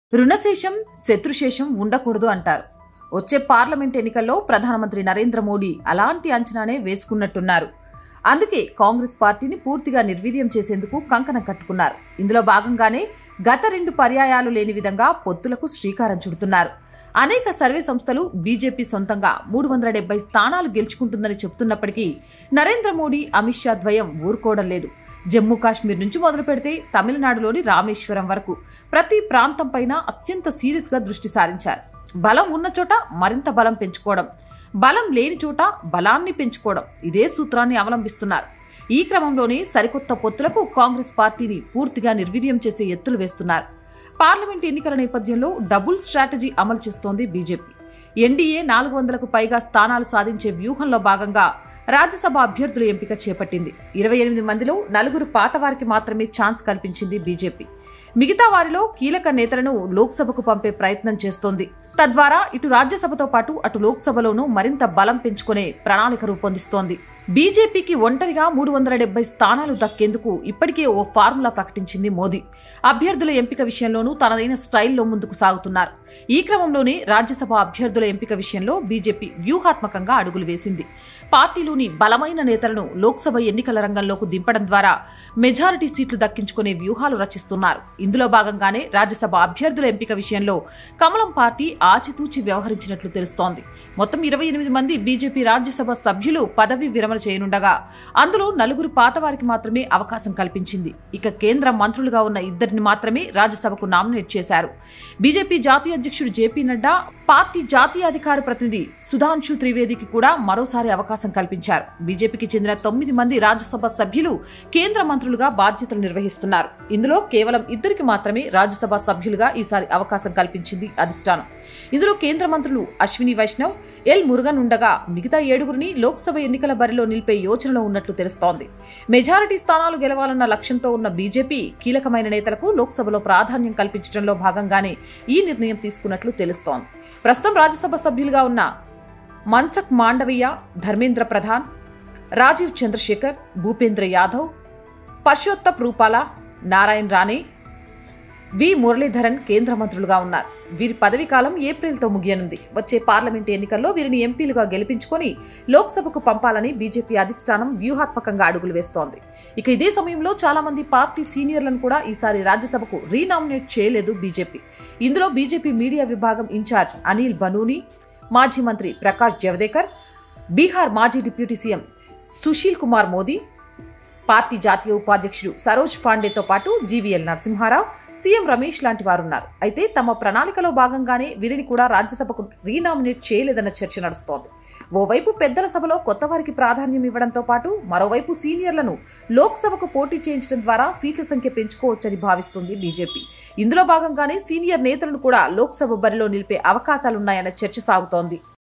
రుణశేషం శత్రుశేషం ఉండకూడదు అంటారు. వచ్చే పార్లమెంట్ ఎన్నికల్లో ప్రధానమంత్రి నరేంద్ర మోడీ అలాంటి అంచనానే వేసుకున్నట్టున్నారు. అందుకే కాంగ్రెస్ పార్టీని పూర్తిగా నిర్వీర్యం చేసేందుకు కంకణం కట్టుకున్నారు. ఇందులో భాగంగానే గత 2 పర్యాయాలు లేని విధంగా పొత్తులకు శ్రీకారం చుడుతున్నారు. అనేక సర్వే సంస్థలు బీజేపీ సొంతంగా 370 స్థానాలు గెలుచుకుంటుందని చెబుతున్నప్పటికీ నరేంద్ర మోడీ, అమిత్ షా ద్వయం ఊరుకోవడం లేదు. జమ్మూ కాశ్మీర్ నుంచి మొదలు పెడితే తమిళనాడులోని రామేశ్వరం వరకు ప్రతి ప్రాంతం పైన అత్యంత సీరియస్ గా దృష్టి సారించారు. బలం ఉన్న చోట మరింత బలం పెంచుకోవడం, బలం లేని చోట బలాన్ని పెంచుకోవడం, ఇదే సూత్రాన్ని అవలంబిస్తున్నారు. ఈ క్రమంలోనే సరికొత్త పొత్తులకు కాంగ్రెస్ పార్టీని పూర్తిగా నిర్వీర్యం చేసే ఎత్తులు వేస్తున్నారు. పార్లమెంట్ ఎన్నికల నేపథ్యంలో డబుల్ స్ట్రాటజీ అమలు చేస్తోంది బీజేపీ. ఎన్డీఏ 400కు పైగా స్థానాలు సాధించే వ్యూహంలో భాగంగా రాజ్యసభ అభ్యర్థుల ఎంపిక చేపట్టింది. 28 మందిలో 4 పాత వారికి మాత్రమే ఛాన్స్ కల్పించింది బీజేపీ. మిగతా వారిలో కీలక నేతలను లోక్సభకు పంపే ప్రయత్నం చేస్తోంది. తద్వారా ఇటు రాజ్యసభతో పాటు అటు లోక్సభలోనూ మరింత బలం పెంచుకునే ప్రణాళిక రూపొందిస్తోంది. బీజేపీకి ఒంటరిగా 370 స్థానాలు దక్కేందుకు ఇప్పటికే ఓ ఫార్ములా ప్రకటించింది మోదీ. అభ్యర్థుల ఎంపిక విషయంలోనూ తనదైన స్టైల్లో ముందుకు సాగుతున్నారు. ఈ క్రమంలోనే రాజ్యసభ అభ్యర్థుల ఎంపిక విషయంలో బీజేపీ వ్యూహాత్మకంగా అడుగులు వేసింది. పార్టీలోని బలమైన నేతలను లోక్సభ ఎన్నికల రంగంలోకి దింపడం ద్వారా మెజారిటీ సీట్లు దక్కించుకునే వ్యూహాలు రచిస్తున్నారు. ఇందులో భాగంగానే రాజ్యసభ అభ్యర్థుల ఎంపిక విషయంలో కమలం పార్టీ ఆచితూచి వ్యవహరించినట్లు తెలుస్తోంది. మొత్తం 28 మంది బీజేపీ రాజ్యసభ సభ్యులు పదవి విరమణ చేయనుండగా అందులో 4 పాత వారికి మాత్రమే అవకాశం కల్పించింది. ఇక కేంద్ర మంత్రులుగా ఉన్న 2 మాత్రమే రాజ్యసభకు నామినేట్ చేశారు. బీజేపీ జాతీయ అధ్యక్షుడు జేపీ నడ్డా, పార్టీ జాతీయ అధికార ప్రతినిధి సుధాంశు త్రివేదికి కూడా మరోసారి అవకాశం కల్పించారు. బీజేపీకి చెందిన 9 మంది రాజ్యసభ సభ్యులు కేంద్ర మంత్రులుగా బాధ్యతలు నిర్వహిస్తున్నారు. ఇందులో కేవలం 2కి మాత్రమే రాజ్యసభ సభ్యులుగా ఈసారి అవకాశం కల్పించింది అధిష్టానం. ఇందులో కేంద్ర మంత్రులు అశ్విని వైష్ణవ్, ఎల్ మురుగన్ ఉండగా మిగతా 7గురిని లోక్సభ ఎన్నికల బరిలో నిలిపే యోచనలో ఉన్నట్లు తెలుస్తోంది. మెజారిటీ స్థానాలు గెలవాలన్న లక్ష్యంతో ఉన్న బీజేపీ కీలకమైన నేతలకు లోక్సభలో ప్రాధాన్యం కల్పించడంలో భాగంగానే ఈ నిర్ణయం తీసుకున్నట్లు తెలుస్తోంది. ప్రస్తుతం రాజ్యసభ సభ్యులుగా ఉన్న మన్సుఖ్ మాండవీయ, ధర్మేంద్ర ప్రధాన్, రాజీవ్ చంద్రశేఖర్, భూపేంద్ర యాదవ్, పర్షోత్తప్ రూపాలా, నారాయణ్ రాణే, వి మురళీధరన్ కేంద్ర మంత్రులుగా ఉన్నారు. వీరి పదవీ కాలం ఏప్రిల్తో ముగియనుంది. వచ్చే పార్లమెంటు ఎన్నికల్లో వీరిని ఎంపీలుగా గెలిపించుకొని లోక్సభకు పంపాలని బీజేపీ అధిష్టానం వ్యూహాత్మకంగా అడుగులు వేస్తోంది. ఇక ఇదే సమయంలో చాలా మంది పార్టీ సీనియర్లను కూడా ఈసారి రాజ్యసభకు రీనామినేట్ చేయలేదు బీజేపీ. ఇందులో బీజేపీ మీడియా విభాగం ఇన్ఛార్జ్ అనిల్ బనూని, మాజీ మంత్రి ప్రకాష్ జవదేకర్, బీహార్ మాజీ deputy CM Sushil Kumar Modi, party జాతీయ ఉపాధ్యక్షుడు సరోజ్ పాండేతో పాటు జీవీఎల్ నరసింహారావు, సీఎం రమేష్ లాంటి వారున్నారు. అయితే తమ ప్రణాళికలో భాగంగానే వీరిని కూడా రాజ్యసభకు రీనామినేట్ చేయలేదన్న చర్చ నడుస్తోంది. ఓవైపు పెద్దల సభలో కొత్త వారికి ప్రాధాన్యం ఇవ్వడంతో పాటు మరోవైపు సీనియర్లను లోక్సభకు పోటీ చేయించడం ద్వారా సీట్ల సంఖ్య పెంచుకోవచ్చని భావిస్తుంది బీజేపీ. ఇందులో భాగంగానే సీనియర్ నేతలను కూడా లోక్సభ బరిలో నిలిపే అవకాశాలున్నాయన్న చర్చ సాగుతోంది.